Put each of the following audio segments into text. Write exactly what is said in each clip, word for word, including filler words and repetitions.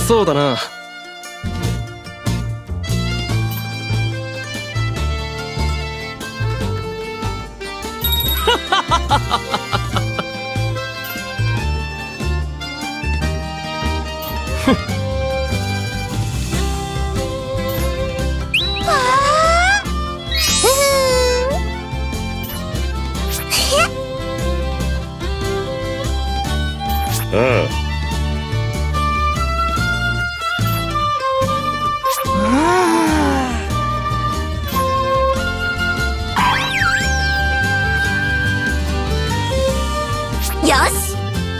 そうだな。 よし。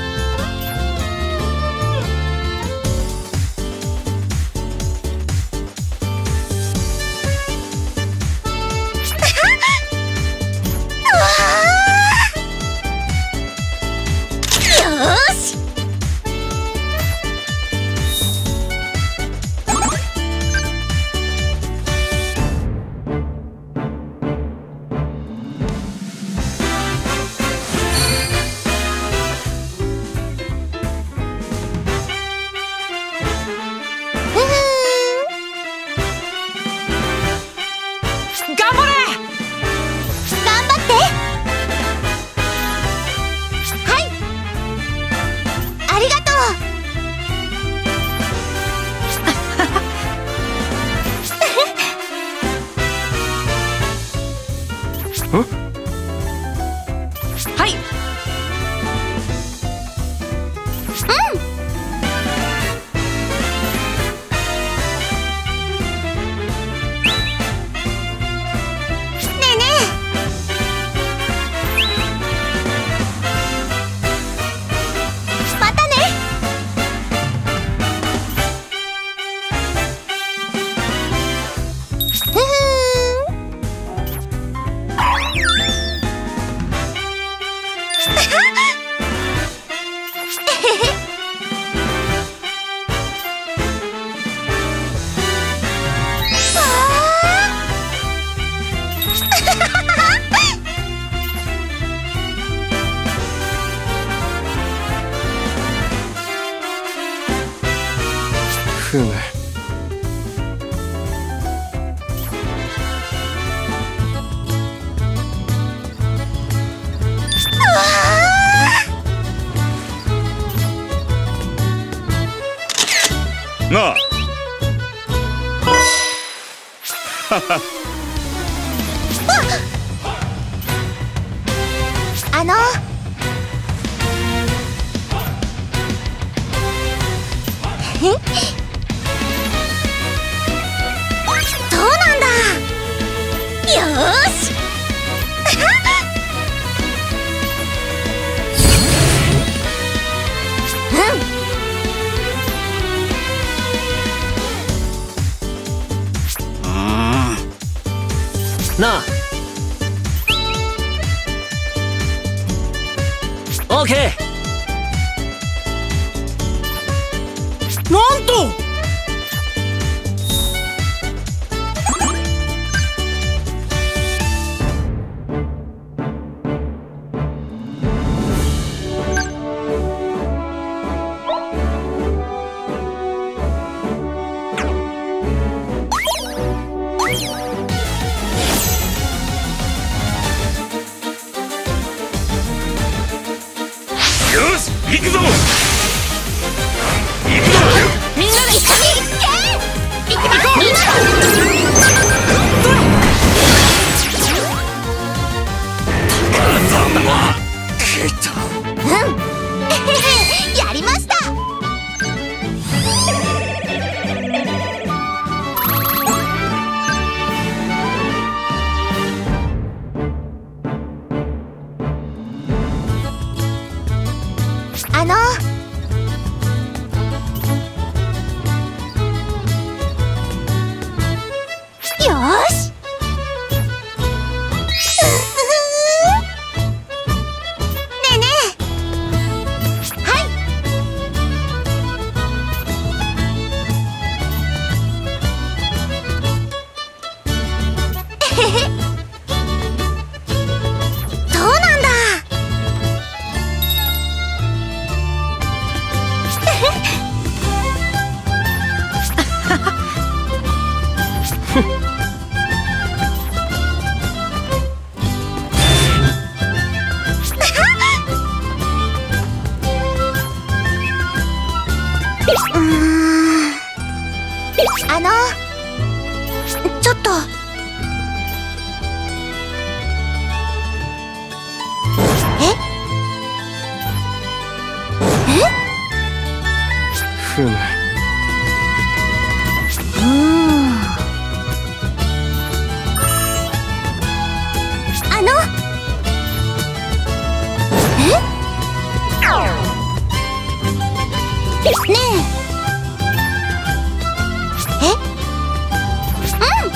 はい。 ふむ。 なあ。 あのそうなんだ。よーし。 なあ。オーケー。 なんと。 よし、行くぞ。行くぞ。 みんなで一緒に行って行こう。みんな火山は消えた。 うんやりました。あのよーし。ねえねえ。はい。えへへ。そうなんだ。 うーん、あのちょっと。ええふむ。 うーん、あのえねえ、えうん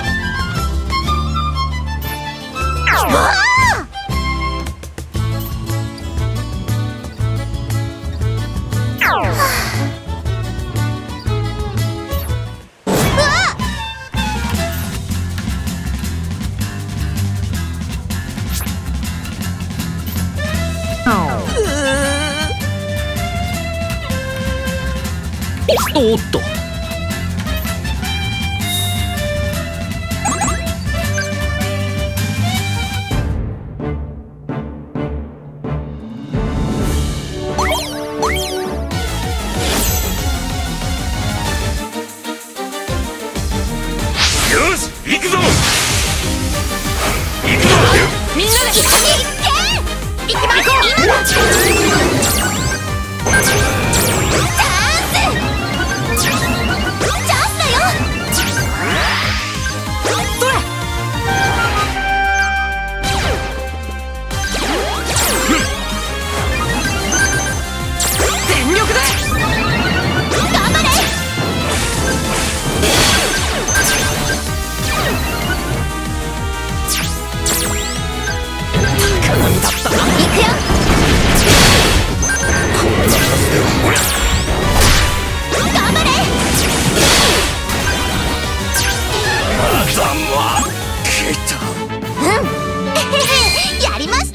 わあおっと。 よし行くぞ。行くぞ。 みんなで一緒に行け。行きましょう。今だ。チャンス。チャンスだよ。 それ。全力で頑張れ。 だったな。 行くよ。頑張れ。 頭は消えた。 うんやりました。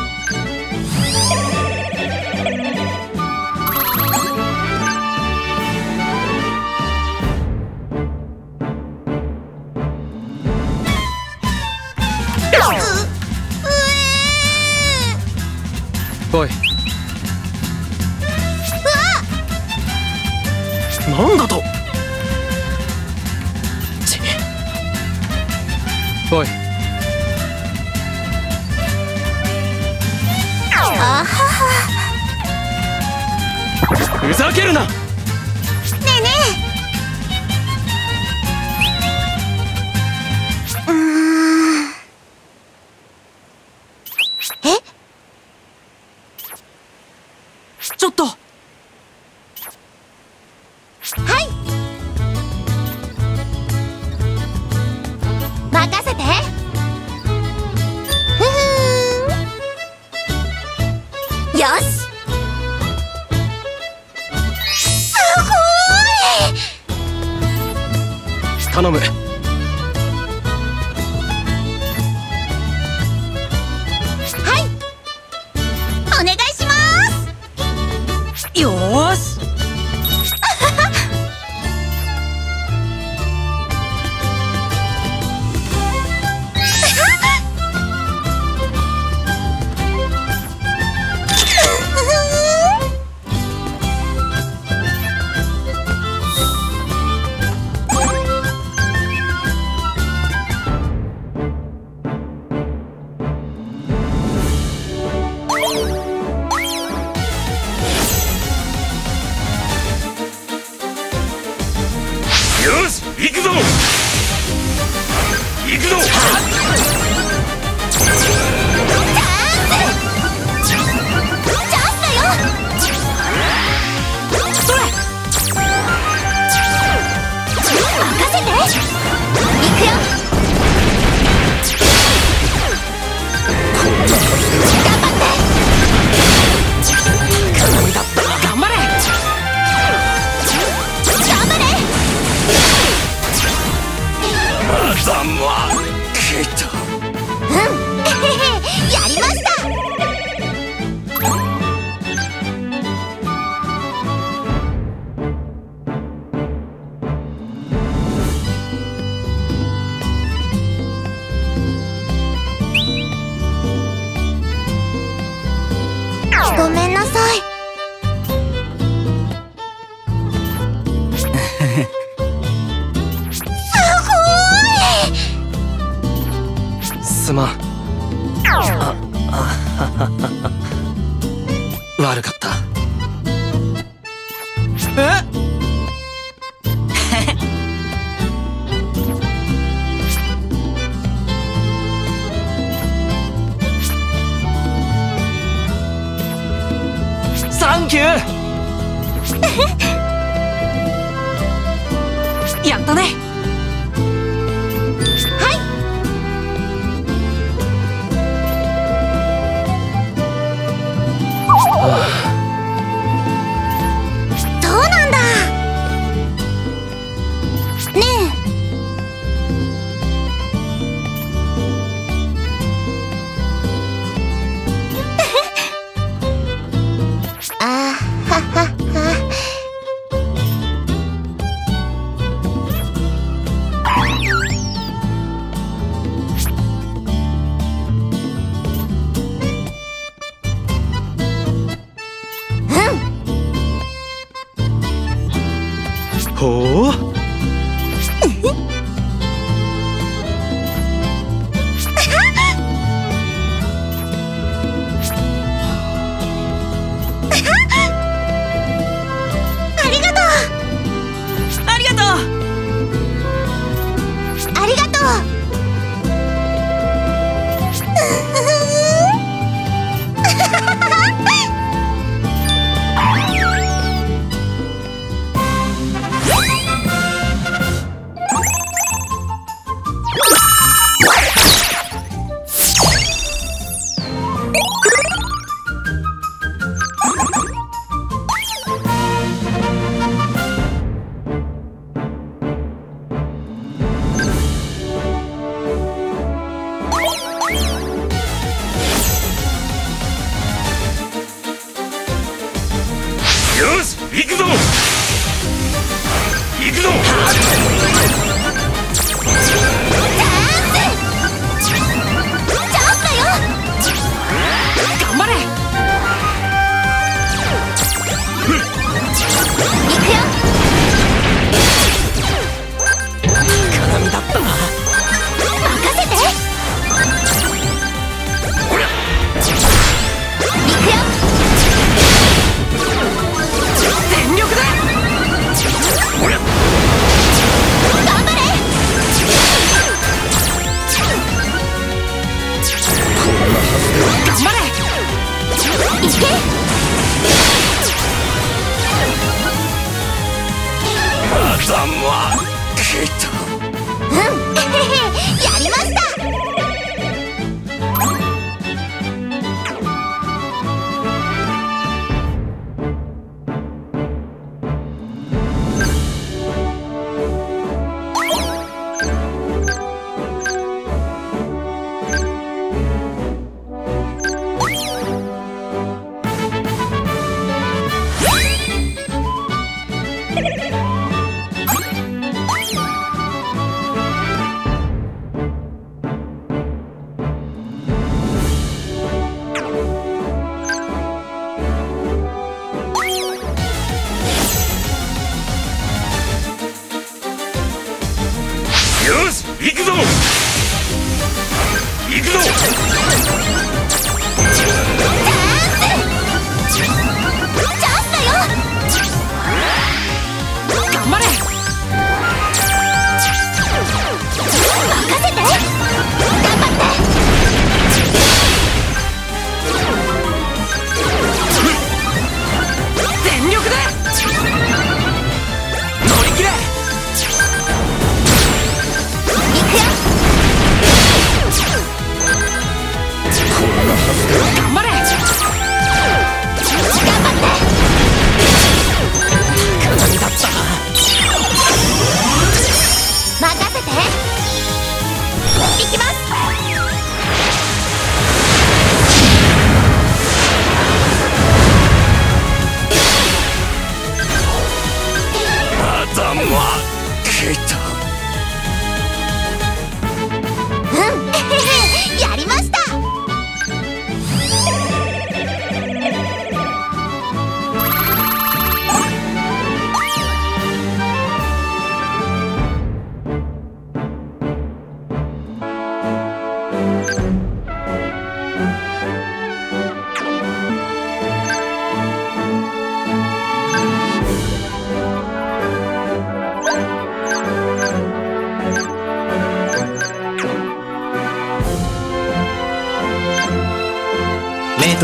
おい。 なんだと。ちおい。 あはは。 ふざけるな。 ねえねえ。うーん。え？ ちょっと。 はい。任せて。ふふーん。よし。すごい。 頼む。 はい。お願いします。 よーし。 よし行くぞ。行くぞ。 チャンス。チャンスだよ。 それ。 任せて。行くよ。頑張って。 だったな。頑張れ。 頑張れ。 頭は消えた。 悪かった。 えサンキューやったね。 そうなんだ。ねえあーははは。 ほうありがとう。 ありがとう。 ありがとう。 よし行くぞ行くぞ。 頑張れ。高波だったな。 任せて。 ほら行くよ。 全力で。 ほら頑張れ。 頑張れ。 行け。 頭きた。 うん、やりました。 よし行くぞ行くぞ。 チャンスだよ。 頑張れ。 任せて。頑張って。 全力で。乗り切れ。 行くよ。 頑張れ。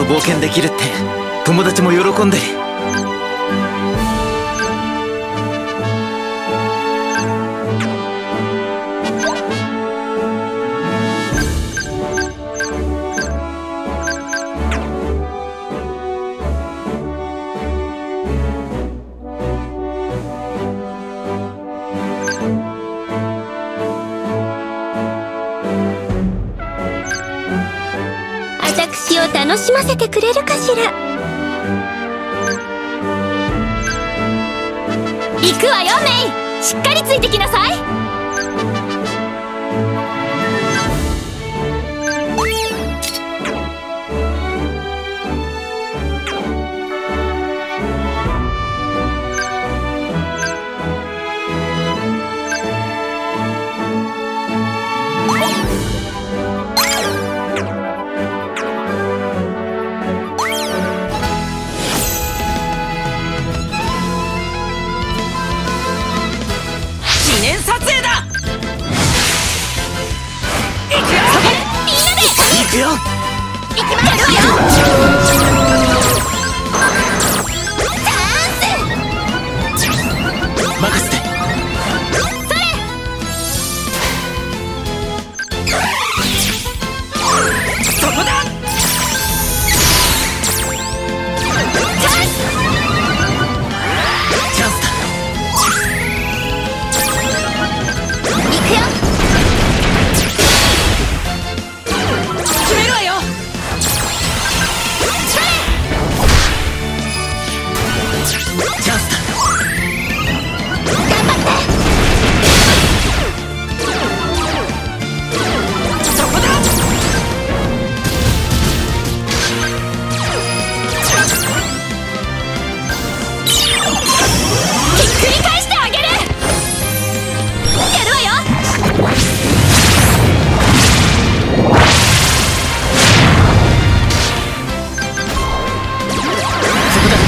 冒険できるって友達も喜んでる。 私を楽しませてくれるかしら。行くわよメイ、しっかりついてきなさい。 記念撮影だ。行くよ。 みんなで行くよ。 行きますよ。チャンス。 任せて。 それ。 そこだ。 チャンス。 チャンスだ。 行くよ。 決めるわよ。 それ。 チャンスだ。 頑張って。 そこだ。 ひっくり返してあげる。やるわよ。 そこだ。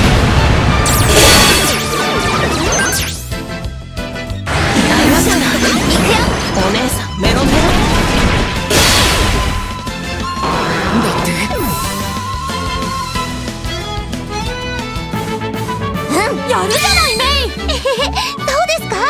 行くよ。 お姉さんメロメロ。だってうん、やるじゃないメイ。えへへ、どうですか？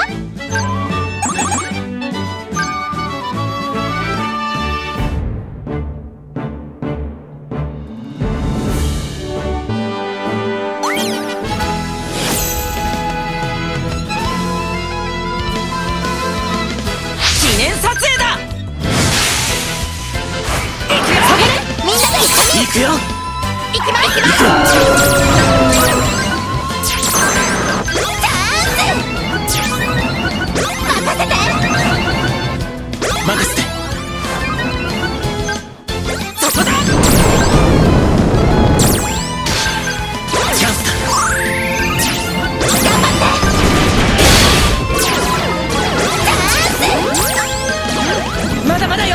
記念撮影だ。行くよ。 みんなで一緒に行くよ。 行きます行きます。チャンス。任せて。 任せて。 そこだ。 チャンスだ。 頑張って。チャンス。 まだまだよ。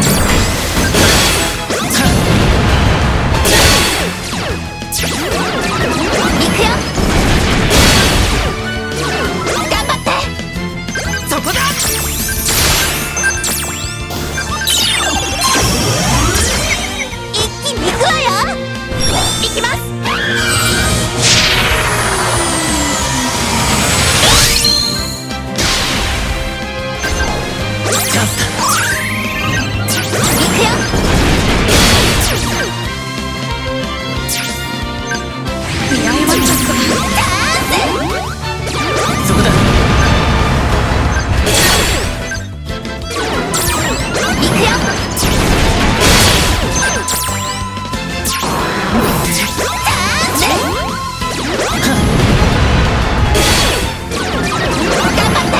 行くよ。頑張って。 そこだ。 一気に行くわよ。行きます。 チャンスだ。 行くよ。 見合いはちょっと。 チャンス。 そこだ。 行くよ。チャンス。頑張って。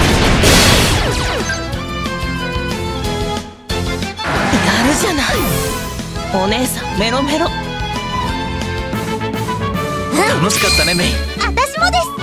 やるじゃない。お姉さんメロメロ。 楽しかったねメイ。 私もです。